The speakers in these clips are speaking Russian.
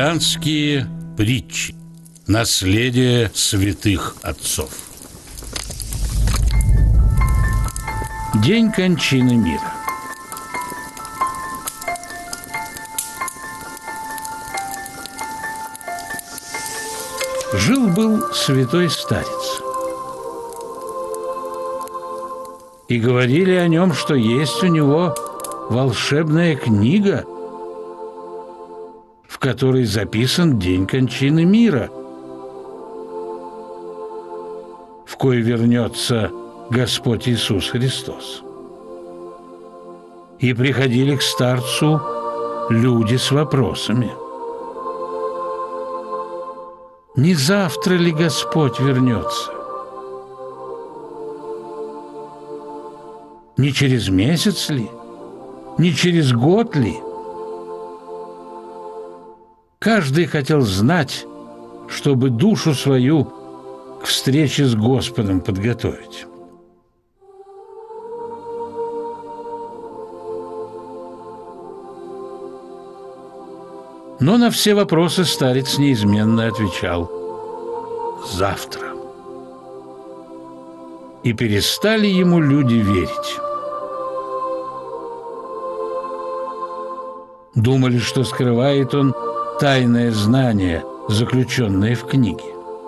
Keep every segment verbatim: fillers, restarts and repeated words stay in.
Христианские притчи. Наследие святых отцов. День кончины мира. Жил-был святой старец. И говорили о нем, что есть у него волшебная книга, в которой записан день кончины мира, в кой вернется Господь Иисус Христос. И приходили к старцу люди с вопросами: не завтра ли Господь вернется? Не через месяц ли? Не через год ли? Каждый хотел знать, чтобы душу свою к встрече с Господом подготовить. Но на все вопросы старец неизменно отвечал: завтра. И перестали ему люди верить. Думали, что скрывает он тайное знание, заключенное в книге.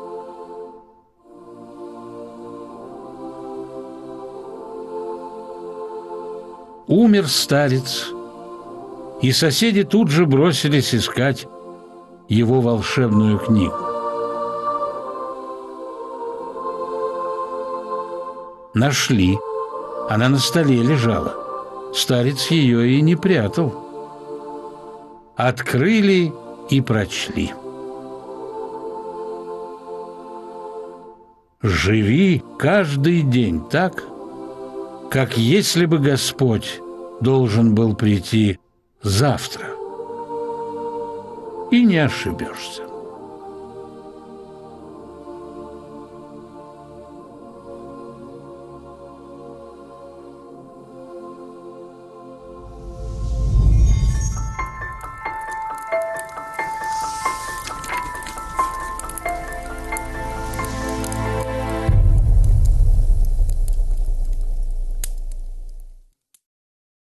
Умер старец, и соседи тут же бросились искать его волшебную книгу. Нашли. Она на столе лежала. Старец ее и не прятал. Открыли и прочли. Живи каждый день так, как если бы Господь должен был прийти завтра. И не ошибешься.